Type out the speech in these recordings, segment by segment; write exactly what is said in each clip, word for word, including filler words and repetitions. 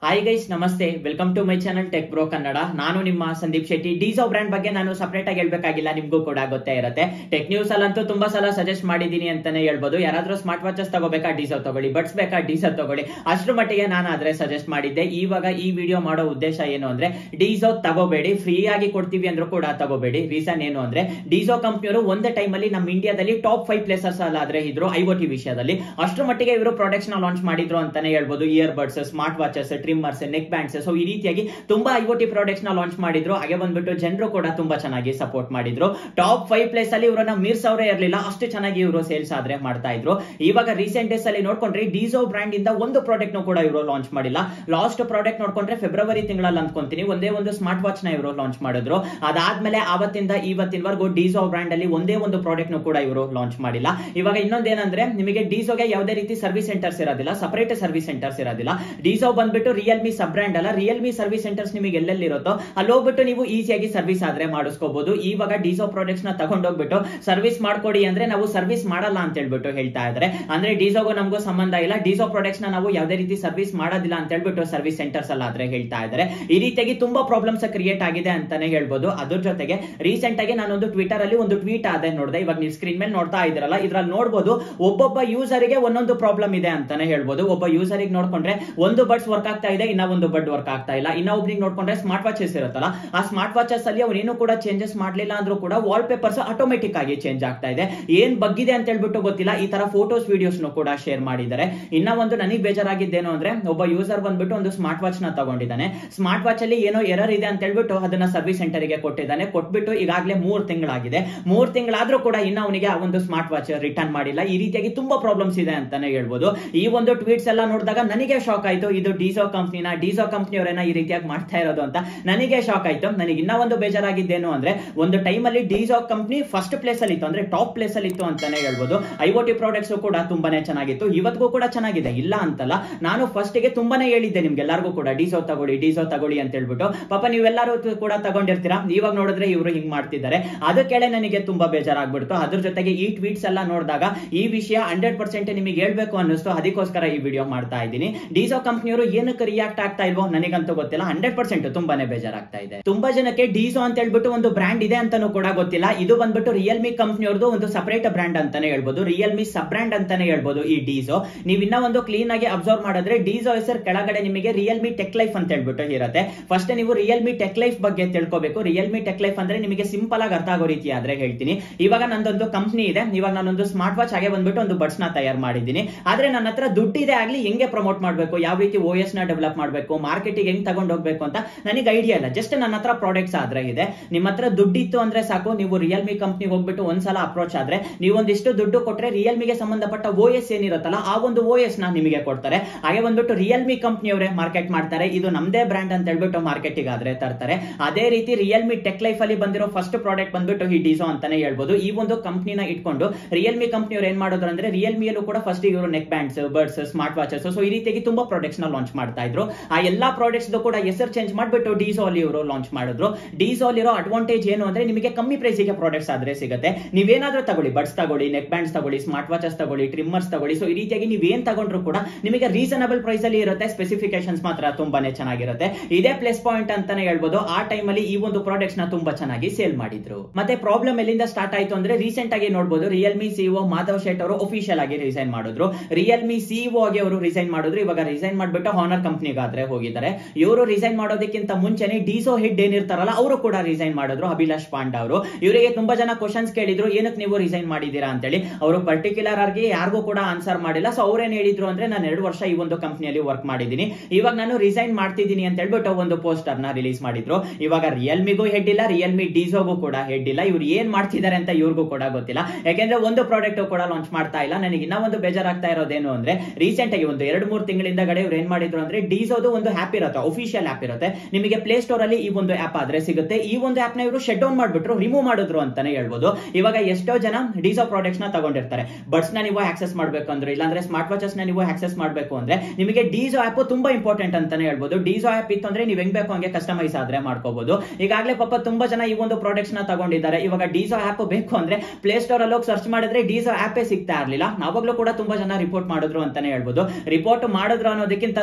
Hi guys, ನಮಸ್ತೆ. Welcome to my channel tech bro Kannada. ನಾನು ನಿಮ್ಮ ಸಂದೀಪ್ ಶೆಟ್ಟಿ. ಡೀಸೋ ಬ್ರ್ಯಾಂಡ್ ಬಗ್ಗೆ ನಾನು ಸಪರೇಟ್ ಆಗಿ ಹೇಳ್ಬೇಕಾಗಿಲ್ಲ, ನಿಮ್ಗೂ ಕೂಡ ಗೊತ್ತೇ ಇರುತ್ತೆ. ಟೆಕ್ ನ್ಯೂಸ್ ಅಲ್ಲಂತೂ ತುಂಬಾ ಸಲ ಸಜೆಸ್ಟ್ ಮಾಡಿದೀನಿ ಅಂತಾನೆ ಹೇಳ್ಬೋದು. ಯಾರಾದ್ರೂ ಸ್ಮಾರ್ಟ್ ವಾಚಸ್ ತಗೋಬೇಕಾ, ಡೀಸೋ ತಗೊಳ್ಳಿ, ಬಡ್ಸ್ ಬೇಕಾ, ಡೀಸೋ ತಗೊಳ್ಳಿ, ಅಷ್ಟ್ರ ಮಟ್ಟಿಗೆ ನಾನು ಆದ್ರೆ ಸಜೆಸ್ಟ್ ಮಾಡಿದ್ದೆ. ಇವಾಗ ಈ ವಿಡಿಯೋ ಮಾಡೋ ಉದ್ದೇಶ ಏನು ಅಂದ್ರೆ, ಡೀಸೋ ತಗೋಬೇಡಿ, ಫ್ರೀ ಆಗಿ ಕೊಡ್ತೀವಿ ಅಂದ್ರೂ ಕೂಡ ತಗೋಬೇಡಿ. ರೀಸನ್ ಏನು ಅಂದ್ರೆ, ಡೀಸೋ ಕಂಪ್ನಿಯವರು ಒಂದೇ ಟೈಮ್ ಅಲ್ಲಿ ನಮ್ಮ ಇಂಡಿಯಾದಲ್ಲಿ ಟಾಪ್ ಫೈವ್ ಪ್ಲೇಸಸ್ ಅಲ್ಲಾದ್ರೆ ಇದ್ರು ಐಒಟಿ ವಿಷಯದಲ್ಲಿ. ಅಷ್ಟ್ರ ಮಟ್ಟಿಗೆ ಇವರು ಪ್ರಾಡಕ್ಟ್ಸ್ ನ ಲಾಂಚ್ ಮಾಡಿದ್ರು ಅಂತಾನೆ ಹೇಳ್ಬೋದು. Ear buds, smart watches, trimmers, neck bands, so ಈ ರೀತಿಯಾಗಿ ತುಂಬಾ ಐಒಟಿ ಪ್ರಾಡಕ್ಟ್ಸ್ ನ ಲಾಂಚ್ ಮಾಡಿದ್ರು. ಹಾಗೆ ಬಂದ್ಬಿಟ್ಟು ಜನರು ಕೂಡ ತುಂಬಾ ಚೆನ್ನಾಗಿ ಸಪೋರ್ಟ್ ಮಾಡಿದ್ರು. ಟಾಪ್ ಫೈವ್ ಪ್ಲೇಸ್ ಅಲ್ಲಿ ಇವರನ್ನ ಮೀರ್ಸವ್ರೆ ಇರಲಿಲ್ಲ, ಅಷ್ಟು ಚೆನ್ನಾಗಿ ಇವರು ಸೇಲ್ಸ್ ಆದ್ರೆ ಮಾಡ್ತಾ ಇದ್ರು. ಇವಾಗ ರೀಸೆಂಟ್ ಡೇಸ್ ಅಲ್ಲಿ ನೋಡ್ಕೊಂಡ್ರೆ ಡೀಸೋ ಬ್ರ್ಯಾಂಡ್ ಇಂದ ಒಂದು ಪ್ರಾಡಕ್ಟ್ ಕೂಡ ಇವರು ಲಾಂಚ್ ಮಾಡಿಲ್ಲ. ಲಾಸ್ಟ್ ಪ್ರಾಡಕ್ಟ್ ನೋಡ್ಕೊಂಡ್ರೆ ಫೆಬ್ರವರಿ ತಿಂಗಳಲ್ಲಿ ಅಂದ್ಕೊಂತೀನಿ ಒಂದೇ ಒಂದು ಸ್ಮಾರ್ಟ್ ವಾಚ್ ನ ಇವರು ಲಾಂಚ್ ಮಾಡಿದ್ರು. ಅದಾದ್ಮೇಲೆ ಆವತ್ತಿಂದ ಇವತ್ತಿನವರೆಗೂ ಡೀಸೋ ಬ್ರ್ಯಾಂಡ್ ಅಲ್ಲಿ ಒಂದೇ ಒಂದು ಪ್ರಾಡಕ್ಟ್ ಕೂಡ ಇವರು ಲಾಂಚ್ ಮಾಡಿಲ್ಲ. ಇವಾಗ ಇನ್ನೊಂದೇನಂದ್ರೆ, ನಿಮಗೆ ಡೀಸೋಗೆ ಯಾವುದೇ ರೀತಿ ಸರ್ವಿಸ್ ಸೆಂಟರ್ಸ್ ಇರೋದಿಲ್ಲ, ಸಪರೇಟ್ ಸರ್ವಿಸ್ ಸೆಂಟರ್ಸ್ ಇರೋದಿಲ್ಲ. ಡೀಸೋ ಬಂದ್ಬಿಟ್ಟು ರಿಯಲ್ಮಿ ಸಬ್ ಬ್ರ್ಯಾಂಡ್ ಅಲ್ಲ, ರಿಯಲ್ಮಿ ಸರ್ವಿಸ್ ಸೆಂಟರ್ಸ್ ನಿಮಗೆ ಎಲ್ಲೆಲ್ಲಿ ಇರುತ್ತೋ ಅಲ್ಲಿ ಹೋಗ್ಬಿಟ್ಟು ನೀವು ಈಸಿಯಾಗಿ ಸರ್ವಿಸ್ ಆದ್ರೆ ಮಾಡಿಸ್ಕೋಬಹುದು. ಇವಾಗ ಡೀಸೋ ಪ್ರಾಡಕ್ಟ್ಸ್ ನ ತಗೊಂಡೋಗ್ಬಿಟ್ಟು ಸರ್ವಿಸ್ ಮಾಡ್ಕೊಡಿ ಅಂದ್ರೆ ನಾವು ಸರ್ವಿಸ್ ಮಾಡಲ್ಲ ಅಂತ ಹೇಳ್ಬಿಟ್ಟು ಹೇಳ್ತಾ ಇದ್ದಾರೆ. ಅಂದ್ರೆ ಡೀಸೋಗೂ ನಮಗೂ ಸಂಬಂಧ ಇಲ್ಲ, ಡೀಸೋ ಪ್ರಾಡಕ್ಟ್ಸ್ ನ ನಾವು ಯಾವುದೇ ರೀತಿ ಸರ್ವಿಸ್ ಮಾಡೋದಿಲ್ಲ ಅಂತ ಹೇಳ್ಬಿಟ್ಟು ಸರ್ವಿಸ್ ಸೆಂಟರ್ಸ್ ಅಲ್ಲ ಆದ್ರೆ ಹೇಳ್ತಾ ಇದ್ದಾರೆ. ಈ ರೀತಿಯಾಗಿ ತುಂಬಾ ಪ್ರಾಬ್ಲಮ್ಸ್ ಕ್ರಿಯೇಟ್ ಆಗಿದೆ ಅಂತಾನೆ ಹೇಳ್ಬೋದು. ಅದ್ರ ಜೊತೆಗೆ ರೀಸೆಂಟ್ ಆಗಿ ನಾನೊಂದು ಟ್ವಿಟರ್ ಅಲ್ಲಿ ಒಂದು ಟ್ವೀಟ್ ಆದ ನೋಡಿದೆ. ಇವಾಗ ನೀವು ಸ್ಕ್ರೀನ್ ಮೇಲೆ ನೋಡ್ತಾ ಇದ್ರಲ್ಲ, ಇದ್ರಲ್ಲಿ ನೋಡಬಹುದು ಒಬ್ಬೊಬ್ಬ ಯೂಸರ್ ಗೆ ಒಂದೊಂದು ಪ್ರಾಬ್ಲಮ್ ಇದೆ ಅಂತಾನೆ ಹೇಳ್ಬೋದು. ಒಬ್ಬ ಯೂಸರ್ ಗೆ ನೋಡ್ಕೊಂಡ್ರೆ ಒಂದು ಬಡ್ಸ್ ವರ್ಕ್ ಆಗ್ತಾ ಇದೆ, ಇನ್ನ ಒಂದು ಬಡ್ ವರ್ಕ್ ಆಗ್ತಾ ಇಲ್ಲ. ಇನ್ನ ಒಬ್ರಿಗೆ ನೋಡ್ಕೊಂಡ್ರೆ ಸ್ಮಾರ್ಟ್ ವಾಚಸ್ ಇರುತ್ತಲ್ಲ, ಆ ಸ್ಮಾರ್ಟ್ ವಾಚಸ್ ಅಲ್ಲಿ ಅವ್ರು ಏನು ಕೂಡ ಚೇಂಜಸ್ ಮಾಡ್ಲಿಲ್ಲ ಅಂದ್ರೂ ಕೂಡ ವಾಲ್ ಪೇಪರ್ಸ್ ಆಟೋಮೆಟಿಕ್ ಆಗಿ ಚೇಂಜ್ ಆಗ್ತಾ ಇದೆ. ಏನ್ ಬಗ್ಗಿದೆ ಅಂತ ಹೇಳ್ಬಿಟ್ಟು ಗೊತ್ತಿಲ್ಲ. ಈ ತರ ಫೋಟೋಸ್ ವಿಡಿಯೋಸ್ ಕೂಡ ಶೇರ್ ಮಾಡಿದ್ದಾರೆ. ಇನ್ನ ಒಂದು ನನಗೆ ಬೇಜಾರಾಗಿದ್ದೇನು ಅಂದ್ರೆ, ಒಬ್ಬ ಯೂಸರ್ ಬಂದ್ಬಿಟ್ಟು ಒಂದು ಸ್ಮಾರ್ಟ್ ವಾಚ್ ನ ತಗೊಂಡಿದ್ದಾನೆ. ಸ್ಮಾರ್ಟ್ ವಾಚ್ ಅಲ್ಲಿ ಏನೋ ಎರರ್ ಇದೆ ಅಂತ ಹೇಳ್ಬಿಟ್ಟು ಅದನ್ನ ಸರ್ವಿಸ್ ಸೆಂಟರ್ ಗೆ ಕೊಟ್ಟಿದ್ದಾನೆ. ಕೊಟ್ಬಿಟ್ಟು ಈಗಾಗಲೇ ಮೂರ್ ತಿಂಗಳಾಗಿದೆ. ಮೂರ್ ತಿಂಗಳಾದ್ರೂ ಕೂಡ ಇನ್ನ ಅವನಿಗೆ ಆ ಒಂದು ಸ್ಮಾರ್ಟ್ ವಾಚ್ ರಿಟರ್ನ್ ಮಾಡಿಲ್ಲ. ಈ ರೀತಿಯಾಗಿ ತುಂಬಾ ಪ್ರಾಬ್ಲಮ್ಸ್ ಇದೆ ಅಂತಾನೆ ಹೇಳ್ಬೋದು. ಈ ಒಂದು ಟ್ವೀಟ್ಸ್ ಎಲ್ಲ ನೋಡಿದಾಗ ನನಗೆ ಶಾಕ್ ಆಯ್ತು. ಇದು ಡೀಸೋ ಕಂಪ್ನಿನ ಡೀಸೋ ಕಂಪ್ನಿಯವರೇನ ಈ ರೀತಿಯಾಗಿ ಮಾಡ್ತಾ ಇರೋದು ಅಂತ ನನಗೆ ಶಾಕ್ ಆಯ್ತು. ನನಗೆ ಇನ್ನ ಒಂದು ಬೇಜಾರಾಗಿದ್ದೇನು ಅಂದ್ರೆ, ಒಂದು ಟೈಮ್ ಅಲ್ಲಿ ಡೀಸೋ ಕಂಪ್ನಿ ಫಸ್ಟ್ ಪ್ಲೇಸ್ ಅಲ್ಲಿ ಇತ್ತು, ಅಂದ್ರೆ ಟಾಪ್ ಪ್ಲೇಸ್ ಅಲ್ಲಿ ಇತ್ತು ಅಂತಾನೆ ಹೇಳ್ಬೋದು. ಐಒಟಿ ಪ್ರಾಡಕ್ಟ್ಸ್ ಕೂಡ ತುಂಬಾನೇ ಚೆನ್ನಾಗಿತ್ತು, ಇವತ್ತಿಗೂ ಕೂಡ ಚೆನ್ನಾಗಿದೆ, ಇಲ್ಲ ಅಂತಲ್ಲ. ನಾನು ಫಸ್ಟ್ ಗೆ ತುಂಬಾನೇ ಹೇಳಿದ್ದೆ ನಿಮ್ಗೆಲ್ಲರಿಗೂ ಕೂಡ ಡೀಸೋ ತಗೊಳ್ಳಿ, ಡೀಸೋ ತಗೊಳ್ಳಿ ಅಂತ ಹೇಳ್ಬಿಟ್ಟು. ಪಾಪ ನೀವೆಲ್ಲರೂ ಕೂಡ ತಗೊಂಡಿರ್ತೀರಾ. ಇವಾಗ ನೋಡಿದ್ರೆ ಇವರು ಹಿಂಗ್ ಮಾಡ್ತಿದ್ದಾರೆ. ಅದಕ್ಕೆಳೆ ನನಗೆ ತುಂಬಾ ಬೇಜಾರಾಗ್ಬಿಡ್ತು. ಅದ್ರ ಜೊತೆಗೆ ಈ ಟ್ವೀಟ್ಸ್ ಎಲ್ಲ ನೋಡಿದಾಗ ಈ ವಿಷಯ ಹಂಡ್ರೆಡ್ ಪರ್ಸೆಂಟ್ ನಿಮಗೆ ಹೇಳ್ಬೇಕು ಅನ್ನಿಸ್ತು. ಅದಕ್ಕೋಸ್ಕರ ಈ ವಿಡಿಯೋ ಮಾಡ್ತಾ ಇದ್ದೀನಿ. ಡೀಸೋ ಕಂಪ್ನಿಯವರು ಏನಕ್ಕೆ ರಿಯಾಕ್ಟ್ ಆಗ್ತಾ ಇಲ್ವೋ ನನಗಂತೂ ಗೊತ್ತಿಲ್ಲ. ಹಂಡ್ರೆಡ್ ಪರ್ಸೆಂಟ್ ತುಂಬಾನೇ ಬೇಜಾರಾಗ್ತಾ ಇದೆ. ತುಂಬಾ ಜನಕ್ಕೆ ಡೀಸೋ ಅಂತ ಹೇಳ್ಬಿಟ್ಟು ಒಂದು ಬ್ರ್ಯಾಂಡ್ ಇದೆ ಅಂತಾನೂ ಕೂಡ ಗೊತ್ತಿಲ್ಲ. ಇದು ಬಂದ್ಬಿಟ್ಟು ರಿಯಲ್ಮಿ ಕಂಪ್ನಿಯವ್ರದ್ದು ಒಂದು ಸಪರೇಟ್ ಬ್ರ್ಯಾಂಡ್ ಅಂತಾನೆ ಹೇಳ್ಬೋದು, ರಿಯಲ್ಮಿ ಸಬ್ ಬ್ರ್ಯಾಂಡ್ ಅಂತಾನೆ ಹೇಳ್ಬೋದು ಈ ಡೀಸೋ. ನೀವು ಇನ್ನ ಒಂದು ಕ್ಲೀನ್ ಆಗಿ ಅಬ್ಸರ್ವ್ ಮಾಡಿದ್ರೆ, ಡೀಸೋ ಹೆಸರು ಕೆಳಗಡೆ ನಿಮಗೆ ರಿಯಲ್ಮಿ ಟೆಕ್ ಲೈಫ್ ಅಂತ ಹೇಳ್ಬಿಟ್ಟು ಇರುತ್ತೆ. ಫಸ್ಟ್ ನೀವು ರಿಯಲ್ಮಿ ಟೆಕ್ ಲೈಫ್ ಬಗ್ಗೆ ತಿಳ್ಕೋಬೇಕು. ರಿಯಲ್ಮಿ ಟೆಕ್ ಲೈಫ್ ಅಂದ್ರೆ ನಿಮಗೆ ಸಿಂಪಲ್ ಆಗಿ ಅರ್ಥ ಆಗೋ ರೀತಿ ಆದ್ರೆ ಹೇಳ್ತೀನಿ. ಇವಾಗ ನಂದೊಂದು ಕಂಪ್ನಿ ಇದೆ. ಇವಾಗ ನಾನೊಂದು ಸ್ಮಾರ್ಟ್ ವಾಚ್ ಹಾಗೆ ಬಂದ್ಬಿಟ್ಟು ಒಂದು ಬಡ್ಸ್ ನ ತಯಾರು ಮಾಡಿದ್ದೀನಿ. ಆದ್ರೆ ನನ್ನ ಹತ್ರ ದುಡ್ಡಿದೆ ಆಗ್ಲಿ, ಹೆಂಗೆ ಪ್ರಮೋಟ್ ಮಾಡಬೇಕು, ಯಾವ ರೀತಿ ಓ ಎಸ್ ನ ಡೆವಲಪ್ ಮಾಡಬೇಕು, ಮಾರ್ಕೆಟಿಗೆ ಹೆಂಗ್ ತಗೊಂಡು ಹೋಗ್ಬೇಕು ಅಂತ ನನಗೆ ಐಡಿಯಾ ಇಲ್ಲ. ಜಸ್ಟ್ ನನ್ನ ಹತ್ರ ಪ್ರಾಡಕ್ಟ್ಸ್ ಆದ್ರೆ ಇದೆ. ನಿಮ್ಮ ಹತ್ರ ದುಡ್ಡಿತ್ತು ಅಂದ್ರೆ ಸಾಕು, ನೀವು ರಿಯಲ್ಮಿ ಕಂಪ್ನಿಗೆ ಹೋಗ್ಬಿಟ್ಟು ಒಂದ್ಸಲ ಅಪ್ರೋಚ್ ಆದ್ರೆ ನೀವು ಒಂದಿಷ್ಟು ದುಡ್ಡು ಕೊಟ್ರೆ ರಿಯಲ್ಮಿಗೆ ಸಂಬಂಧಪಟ್ಟ ಓ ಎಸ್ ಏನಿರುತ್ತಲ್ಲ ಆ ಒಂದು ಓ ಎಸ್ ನ ನಿಮಗೆ ಕೊಡ್ತಾರೆ. ಹಾಗೆ ಬಂದ್ಬಿಟ್ಟು ರಿಯಲ್ಮಿ ಕಂಪ್ನಿಯವರೇ ಮಾರ್ಕೆಟ್ ಮಾಡ್ತಾರೆ. ಇದು ನಮ್ದೇ ಬ್ರ್ಯಾಂಡ್ ಅಂತ ಹೇಳ್ಬಿಟ್ಟು ಮಾರ್ಕೆಟಿಗೆ ಆದ್ರೆ ತರ್ತಾರೆ. ಅದೇ ರೀತಿ ರಿಯಲ್ಮಿ ಟೆಕ್ ಲೈಫ್ ಅಲ್ಲಿ ಬಂದಿರೋ ಫಸ್ಟ್ ಪ್ರಾಡಕ್ಟ್ ಬಂದ್ಬಿಟ್ಟು ಈ ಡೀಸೋ ಅಂತಾನೆ ಹೇಳ್ಬೋದು. ಈ ಒಂದು ಕಂಪ್ನಿನ ಇಟ್ಕೊಂಡು ರಿಯಲ್ಮಿ ಕಂಪ್ನಿಯವರು ಏನ್ ಮಾಡೋದು ಅಂದ್ರೆ, ರಿಯಲ್ಮಿಯಲ್ಲೂ ಕೂಡ ಫಸ್ಟ್ ಇವರು neck bands, buds, smart watches, so ಈ ರೀತಿಯಾಗಿ ತುಂಬಾ ಪ್ರಾಡಕ್ಟ್ಸ್ ನ ಲಾಂಚ್ ಮಾಡ್ತಾ ಇದ್ರು. ಆ ಎಲ್ಲಾ ಪ್ರಾಡಕ್ಟ್ಸ್ ಕೂಡ ಹೆಸರು ಚೇಂಜ್ ಮಾಡ್ಬಿಟ್ಟು ಡೀಸೋ ಅಲ್ಲಿ ಇವರು ಲಾಂಚ್ ಮಾಡಿದ್ರು. ಡೀಸೋ ಅಲ್ಲಿರೋ ಅಡ್ವಾಂಟೇಜ್ ಏನು ಅಂದ್ರೆ, ನಿಮಗೆ ಕಮ್ಮಿ ಪ್ರೈಸ್ ಗೆ ಪ್ರಾಡಕ್ಟ್ಸ್ ಆದ್ರೆ ಸಿಗುತ್ತೆ. ನೀವೇನಾದ್ರೂ ತಗೊಳ್ಳಿ, ಬಡ್ಸ್ ತಗೊಳ್ಳಿ, ನೆಕ್ ಬ್ಯಾಂಡ್ಸ್ ತಗೊಳ್ಳಿ, ಸ್ಮಾರ್ಟ್ ವಾಚಸ್ ತಗೊಳ್ಳಿ, ಟ್ರಿಮ್ಮರ್ಸ್ ತಗೊಳ್ಳಿ, ಸೊ ಈ ರೀತಿಯಾಗಿ ನೀವೇನ್ ತಗೊಂಡ್ರು ಕೂಡ ನಿಮಗೆ ರೀಸನಬಲ್ ಪ್ರೈಸ್ ಅಲ್ಲಿ ಇರುತ್ತೆ. ಸ್ಪೆಸಿಫಿಕೇಶನ್ಸ್ ಮಾತ್ರ ತುಂಬಾನೇ ಚೆನ್ನಾಗಿರುತ್ತೆ. ಇದೇ ಪ್ಲಸ್ ಪಾಯಿಂಟ್ ಅಂತಾನೆ ಹೇಳ್ಬೋದು. ಆ ಟೈಮ್ ಅಲ್ಲಿ ಈ ಒಂದು ಪ್ರಾಡಕ್ಟ್ಸ್ ನ ತುಂಬಾ ಚೆನ್ನಾಗಿ ಸೇಲ್ ಮಾಡಿದ್ರು. ಮತ್ತೆ ಪ್ರಾಬ್ಲಮ್ ಎಲ್ಲಿಂದ ಸ್ಟಾರ್ಟ್ ಆಯ್ತು ಅಂದ್ರೆ, ರೀಸೆಂಟ್ ಆಗಿ ನೋಡಬಹುದು ರಿಯಲ್ಮಿ ಸಿಇಒ ಮಾಧವ್ ಶೇಟ್ ಅವರು ಅಫಿಷಿಯಲ್ ಆಗಿ ರಿಸೈನ್ ಮಾಡಿದ್ರು. ರಿಯಲ್ಮಿ ಸಿಇಒ ಆಗಿ ಅವರು ರಿಸೈನ್ ಮಾಡಿದ್ರು. ಇವಾಗ ರಿಸೈನ್ ಮಾಡ್ಬಿಟ್ಟು ಹಾನರ್ ಕಂಪ್ನಿಗೆ ಆದ್ರೆ ಹೋಗಿದ್ದಾರೆ. ಇವರು ರಿಸೈನ್ ಮಾಡೋದಕ್ಕಿಂತ ಮುಂಚೆನೆ ಡೀಸೋ ಹೆಡ್ ಏನಿರ್ತಾರಲ್ಲ ಅವರು ಕೂಡ ರಿಸೈನ್ ಮಾಡಿದ್ರು, ಅಭಿಲಾಷ್ ಪಾಂಡ ಅವರು. ಇವರಿಗೆ ತುಂಬಾ ಜನ ಕ್ವಶನ್ಸ್ ಕೇಳಿದ್ರು, ಏನಕ್ಕೆ ನೀವು ರಿಸೈನ್ ಮಾಡಿದೀರಾ ಅಂತ ಹೇಳಿ. ಅವರು ಪರ್ಟಿಕ್ಯುಲರ್ ಆಗಿ ಯಾರಿಗೂ ಕೂಡ ಆನ್ಸರ್ ಮಾಡಿಲ್ಲ. ಸೊ ಅವ್ರೇನ್ ಹೇಳಿದ್ರು ಅಂದ್ರೆ, ನಾನು ಎರಡು ವರ್ಷ ಈ ಒಂದು ಕಂಪ್ನಿಯಲ್ಲಿ ವರ್ಕ್ ಮಾಡಿದ್ದೀನಿ, ಇವಾಗ ನಾನು ರಿಸೈನ್ ಮಾಡ್ತಿದ್ದೀನಿ ಅಂತ ಹೇಳ್ಬಿಟ್ಟು ಒಂದು ಪೋಸ್ಟರ್ ನ ರಿಲೀಸ್ ಮಾಡಿದ್ರು. ಇವಾಗ ರಿಯಲ್ಮಿಗೂ ಹೆಡ್ ಇಲ್ಲ, ರಿಯಲ್ಮಿ ಡೀಸೋಗೂ ಕೂಡ ಹೆಡ್ ಇಲ್ಲ. ಇವ್ರು ಏನ್ ಮಾಡ್ತಿದ್ದಾರೆ ಅಂತ ಇವ್ರಿಗೂ ಕೂಡ ಗೊತ್ತಿಲ್ಲ. ಯಾಕೆಂದ್ರೆ ಒಂದು ಪ್ರಾಡಕ್ಟ್ ಕೂಡ ಲಾಂಚ್ ಮಾಡ್ತಾ ಇಲ್ಲ. ನನಗೆ ಇನ್ನ ಒಂದು ಬೇಜಾರಾಗ್ತಾ ಇರೋದೇನು ಅಂದ್ರೆ, ರೀಸೆಂಟ್ ಆಗಿ ಒಂದು ಎರಡು ಮೂರು ತಿಂಗಳಿಂದ ಗಡೆ ಇವ್ರು ಏನ್ ಮಾಡಿದ್ರು ಅಂದ್ರೆ, ಡೀಸೋದು ಒಂದು ಆಪ್ ಇರುತ್ತೆ, ಅಫಿಷಿಯಲ್ ಆಪ್ ಇರುತ್ತೆ. ನಿಮಗೆ ಪ್ಲೇ ಸ್ಟೋರ್ ಅಲ್ಲಿ ಈ ಒಂದು ಆಪ್ ಆದ್ರೆ ಸಿಗುತ್ತೆ. ಈ ಒಂದು ಆಪ್ ನ ಇವರು ಶಟ್ ಡೌನ್ ಮಾಡ್ಬಿಟ್ರು, ರಿಮೂವ್ ಮಾಡಿದ್ರು ಅಂತಾನೆ ಹೇಳ್ಬೋದು. ಇವಾಗ ಎಷ್ಟೋ ಜನ ಡೀಸೋ ಪ್ರಾಡಕ್ಟ್ಸ್ ನ ತಗೊಂಡಿರ್ತಾರೆ. ಬಡ್ಸ್ ನ ನೀವು ಆಕ್ಸೆಸ್ ಮಾಡಬೇಕು ಅಂದ್ರೆ, ಇಲ್ಲಾಂದ್ರೆ ಸ್ಮಾರ್ಟ್ ವಾಚಸ್ ನ ನೀವು ಆಕ್ಸೆಸ್ ಮಾಡಬೇಕು ಅಂದ್ರೆ, ನಿಮಗೆ ಡೀಸೋ ಆಪ್ ತುಂಬಾ ಇಂಪಾರ್ಟೆಂಟ್ ಅಂತಾನೆ ಹೇಳ್ಬೋದು. ಡೀಸೋ ಆಪ್ ಇತ್ತು ಅಂದ್ರೆ ನೀವು ಹೆಂಗ್ ಬೇಕು ಹಂಗೆ ಕಸ್ಟಮೈಸ್ ಆದ್ರೆ ಮಾಡ್ಕೋಬಹುದು. ಈಗಾಗಲೇ ಪಾಪ ತುಂಬಾ ಜನ ಈ ಒಂದು ಪ್ರಾಡಕ್ಟ್ಸ್ ನ ತಗೊಂಡಿದ್ದಾರೆ. ಇವಾಗ ಡೀಸೋ ಆಪ್ ಬೇಕು ಅಂದ್ರೆ ಪ್ಲೇ ಸ್ಟೋರ್ ಅಲ್ಲಿ ಹೋಗಿ ಸರ್ಚ್ ಮಾಡಿದ್ರೆ ಡೀಸೋ ಆಪೇ ಸಿಗ್ತಾ ಇರಲಿಲ್ಲ. ನಾವಾಗ್ಲೂ ಕೂಡ ತುಂಬಾ ಜನ ರಿಪೋರ್ಟ್ ಮಾಡಿದ್ರು ಅಂತಾನೆ ಹೇಳ್ಬೋದು. ರಿಪೋರ್ಟ್ ಮಾಡಿದ್ರು ಅನ್ನೋದಕ್ಕಿಂತ ತುಂಬಾ ಜನ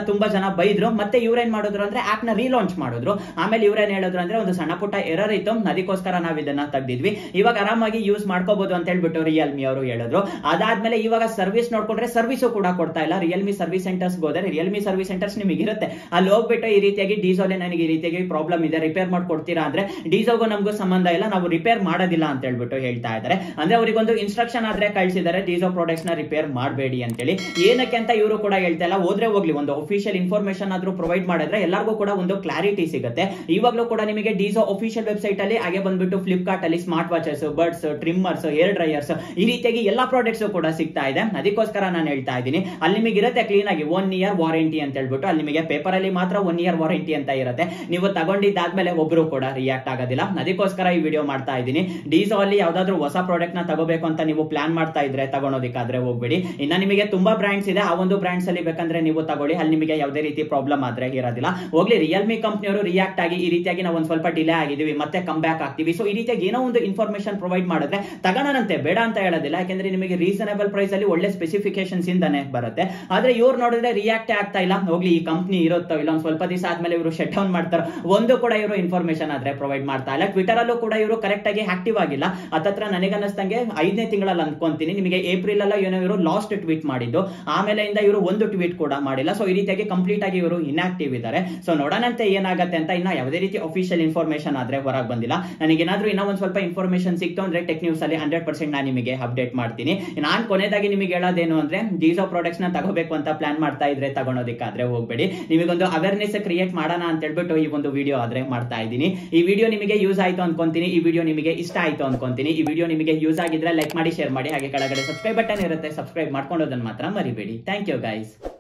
ಬೈದ್ರು. ಮತ್ತೆ ಇವ್ರೇನ್ ಮಾಡಿದ್ರು ಅಂದ್ರೆ ಆಪ್ ನ ರೀಲಾಂಚ್ ಮಾಡಿದ್ರು. ಆಮೇಲೆ ಇವ್ರೇನ್ ಹೇಳಿದ್ರು ಅಂದ್ರೆ ಒಂದು ಸಣ್ಣ ಪುಟ್ಟ ಎರರ್ ಇತ್ತು, ಅದಕ್ಕೋಸ್ಕರ ನಾವ್ ಇದನ್ನ ತೆಗ್ದಿದ್ವಿ, ಇವಾಗ ಆರಾಮಾಗಿ ಯೂಸ್ ಮಾಡ್ಕೋಬಹುದು ಅಂತ ಹೇಳ್ಬಿಟ್ಟು ರಿಯಲ್ಮಿ ಅವರು ಹೇಳಿದ್ರು. ಅದಾದ್ಮೇಲೆ ಇವಾಗ ಸರ್ವಿಸ್ ನೋಡ್ಕೊಂಡ್ರೆ ಸರ್ವಿಸ್ ಕೂಡ ಕೊಡ್ತಾ ಇಲ್ಲ. ರಿಯಲ್ಮಿ ಸರ್ವಿಸ್ ಸೆಂಟರ್ಸ್ ಹೋದ್ರೆ ರಿಯಲ್ಮಿ ಸರ್ವಿಸ್ ಸೆಂಟರ್ಸ್ ನಿಮಗೆ ಇರುತ್ತೆ, ಅಲ್ಲಿ ಹೋಗ್ಬಿಟ್ಟು ಈ ರೀತಿಯಾಗಿ ಡೀಸೋಲೆ ನನಗೆ ಈ ರೀತಿಯಾಗಿ ಪ್ರಾಬ್ಲಮ್ ಇದೆ, ರಿಪೇರ್ ಮಾಡ್ಕೊಡ್ತೀರಾ ಅಂದ್ರೆ ಡೀಸೋಗೂ ನಮಗೂ ಸಂಬಂಧ ಇಲ್ಲ, ನಾವು ರಿಪೇರ್ ಮಾಡೋದಿಲ್ಲ ಅಂತ ಹೇಳ್ಬಿಟ್ಟು ಹೇಳ್ತಾ ಇದ್ದಾರೆ. ಅಂದ್ರೆ ಅವರಿಗೊಂದು ಇನ್ಸ್ಟ್ರಕ್ಷನ್ ಆದ್ರೆ ಕಳಿಸಿದ್ದಾರೆ, ಡೀಸೋ ಪ್ರಾಡಕ್ಟ್ಸ್ ನ ರಿಪೇರ್ ಮಾಡಬೇಡಿ ಅಂತೇಳಿ. ಏನಕ್ಕೆ ಅಂತ ಇವರು ಕೂಡ ಹೇಳ್ತಾ ಇಲ್ಲ. ಹೋದ್ರೆ ಹೋಗ್ಲಿ, ಒಂದು ಅಫಿಷಿಯಲ್ ಇನ್ಫಾರ್ಮೇಶನ್ ಆದ್ರೂ ಪ್ರೊವೈಡ್ ಮಾಡಿದ್ರೆ ಎಲ್ಲರಿಗೂ ಕೂಡ ಒಂದು ಕ್ಲಾರಿಟಿ ಸಿಗುತ್ತೆ. ಇವಾಗಲೂ ಕೂಡ ನಿಮಗೆ ಡೀಸೋ ಅಫಿಷಿಯಲ್ ವೆಬ್ಸೈಟ್ ಅಲ್ಲಿ ಹಾಗೆ ಬಂದ್ಬಿಟ್ಟು ಫ್ಲಿಪ್ಕಾರ್ಟ್ ಅಲ್ಲಿ smart watches, buds, trimmers, hair dryers ಈ ರೀತಿಯಾಗಿ ಎಲ್ಲಾ ಪ್ರಾಡಕ್ಟ್ಸ್ ಕೂಡ ಸಿಗ್ತಾ ಇದೆ. ಅದಕ್ಕೋಸ್ಕರ ನಾನು ಹೇಳ್ತಾ ಇದ್ದೀನಿ, ಅಲ್ಲಿ ನಿಮಗೆ ಇರುತ್ತೆ ಕ್ಲೀನ್ ಆಗಿ ಒನ್ ಇಯರ್ ವಾರಂಟಿ ಅಂತ ಹೇಳ್ಬಿಟ್ಟು. ಅಲ್ಲಿ ನಿಮಗೆ ಪೇಪರ್ ಅಲ್ಲಿ ಮಾತ್ರ ಒನ್ ಇಯರ್ ವಾರಂಟಿ ಅಂತ ಇರುತ್ತೆ, ನೀವು ತಗೊಂಡಿದ್ದಾದ್ಮೇಲೆ ಒಬ್ರು ಕೂಡ ರಿಯಾಕ್ಟ್ ಆಗೋದಿಲ್ಲ. ಅದಕ್ಕೋಸ್ಕರ ಈ ವಿಡಿಯೋ ಮಾಡ್ತಾ ಇದ್ದೀನಿ. ಡೀಸೋ ಅಲ್ಲಿ ಯಾವ್ದಾದ್ರು ಹೊಸ ಪ್ರಾಡಕ್ಟ್ ನ ತಗೋಬೇಕು ಅಂತ ನೀವು ಪ್ಲಾನ್ ಮಾಡ್ತಾ ಇದ್ರೆ ತಗೊಳೋದಕ್ಕಾದ್ರೆ ಹೋಗ್ಬೇಡಿ. ಇನ್ನ ನಿಮಗೆ ತುಂಬಾ ಬ್ರಾಂಡ್ಸ್ ಇದೆ, ಆ ಒಂದು ಬ್ರಾಂಡ್ಸ್ ಅಲ್ಲಿ ಬೇಕಂದ್ರೆ ನೀವು ತಗೊಳ್ಳಿ, ಅಲ್ಲಿ ನಿಮಗೆ ಯಾವುದೇ ರೀತಿ ಪ್ರಾಬ್ಲಮ್ ಆದ್ರೆ ಇರೋದಿಲ್ಲ. ಹೋಗ್ಲಿ, ರಿಯಲ್ಮಿ ಕಂಪ್ನಿಯವರು ರಿಯಾಕ್ಟ್ ಆಗಿ ಈ ರೀತಿಯಾಗಿ ನಾವು ಒಂದ್ ಸ್ವಲ್ಪ ಡಿಲೇ ಆಗಿದೀವಿ, ಮತ್ತೆ ಕಮ್ ಬ್ಯಾಕ್ ಆಗ್ತೀವಿ, ಸೊ ಈ ರೀತಿಯಾಗಿ ಏನೋ ಒಂದು ಇನ್ಫಾರ್ಮೇಶನ್ ಪ್ರೊವೈಡ್ ಮಾಡಿದ್ರೆ ತಗೋಣಂತೆ, ಬೇಡ ಅಂತ ಹೇಳೋದಿಲ್ಲ. ಯಾಕಂದ್ರೆ ನಿಮಗೆ ರೀಸನಬಲ್ ಪ್ರೈಸ್ ಅಲ್ಲಿ ಒಳ್ಳೆ ಸ್ಪೆಸಿಫಿಕೇಶನ್ಸ್ ಇಂದಾನೆ ಬರುತ್ತೆ. ಆದ್ರೆ ಇವ್ರು ನೋಡಿದ್ರೆ ರಿಯಾಕ್ಟ್ ಆಗ್ತಾ ಇಲ್ಲ. ಹೋಗ್ಲಿ, ಈ ಕಂಪ್ನಿ ಇರುತ್ತೋ ಇಲ್ಲ, ಒಂದ್ ಸ್ವಲ್ಪ ದಿವಸ ಆದ್ಮೇಲೆ ಇವರು ಶಟ್ ಡೌನ್ ಮಾಡ್ತಾರೆ, ಒಂದು ಕೂಡ ಇವರು ಇನ್ಫಾರ್ಮೇಶನ್ ಆದ್ರೆ ಪ್ರೊವೈಡ್ ಮಾಡ್ತಾ ಇಲ್ಲ. ಟ್ವಿಟರ್ ಅಲ್ಲೂ ಕೂಡ ಇವರು ಕರೆಕ್ಟ್ ಆಗಿ ಆಕ್ಟಿವ್ ಆಗಿಲ್ಲ. ಹತ್ತತ್ರ ನನಗನ್ನಿಸ್ತಂಗೆ ಐದನೇ ತಿಂಗಳಲ್ಲಿ ಅನ್ಕೊಂತೀನಿ, ನಿಮಗೆ ಏಪ್ರಿಲ್ ಅಲ್ಲ ಏನೋ ಇವರು ಲಾಸ್ಟ್ ಟ್ವೀಟ್ ಮಾಡಿದ್ದು, ಆಮೇಲೆ ಇಂದ ಇವರು ಒಂದು ಟ್ವೀಟ್ ಕೂಡ ಮಾಡಿಲ್ಲ. ಸೊ ಈ ರೀತಿಯಾಗಿ ಕಂಪ್ಲೀಟ್ ಆಗಿ ಇವರು ಇನ್ಆಕ್ಟಿವ್ ಇದ್ದಾರೆ. ಸೊ ನೋಡೋಣಂತೆ ಏನಾಗುತ್ತೆ ಅಂತ. ಇನ್ನ ಯಾವುದೇ ರೀತಿ ಅಫಿಷಿಯಲ್ ಇನ್ಫಾರ್ಮೇಶನ್ ಆದ್ರೆ ಹೊರಗೆ ಬಂದಿಲ್ಲ. ನನಗೇನಾದ್ರೂ ಇನ್ನೂ ಒಂದ್ ಸ್ವಲ್ಪ ಇನ್ಫಾರ್ಮೇಶನ್ ಸಿಕ್ತು ಅಂದ್ರೆ ಟೆಕ್ ನ್ಯೂಸ್ ಅಲ್ಲಿ ಹಂಡ್ರೆಡ್ ಪರ್ಸೆಂಟ್ ನಾನು ನಿಮಗೆ ಅಪ್ಡೇಟ್ ಮಾಡ್ತೀನಿ. ನಾನು ಕೊನೆಯದಾಗಿ ನಿಮಗೆ ಹೇಳೋದೇನು ಅಂದ್ರೆ, ಡೀಸೋ ಪ್ರಾಡಕ್ಟ್ಸ್ ನ ತಗೋಬೇಕು ಅಂತ ಪ್ಲಾನ್ ಮಾಡ್ತಾ ಇದ್ರೆ ತಗೊಳೋದಕ್ಕಾದ್ರೆ ಹೋಗ್ಬೇಡಿ. ನಿಮಗೊಂದು ಅವೇರ್ನೆಸ್ ಕ್ರಿಯೇಟ್ ಮಾಡೋಣ ಅಂತ ಹೇಳ್ಬಿಟ್ಟು ಈ ಒಂದು ವಿಡಿಯೋ ಆದ್ರೆ ಮಾಡ್ತಾ ಇದ್ದೀನಿ. ಈ ವಿಡಿಯೋ ನಿಮಗೆ ಯೂಸ್ ಆಯ್ತು ಅನ್ಕೊಂತೀನಿ, ಈ ವಿಡಿಯೋ ನಿಮಗೆ ಇಷ್ಟ ಆಯ್ತು ಅನ್ಕೊಂತೀನಿ. ಈ ವಿಡಿಯೋ ನಿಮಗೆ ಯೂಸ್ ಆಗಿದ್ರೆ ಲೈಕ್ ಮಾಡಿ, ಶೇರ್ ಮಾಡಿ, ಹಾಗೆ ಕೆಳಗಡೆ ಸಬ್ಸ್ಕ್ರೈಬ್ ಬಟನ್ ಇರುತ್ತೆ, ಸಬ್ಸ್ಕ್ರೈಬ್ ಮಾಡ್ಕೊಳ್ಳೋದನ್ನ ಮಾತ್ರ ಮರಿಬೇಡಿ. Thank you guys.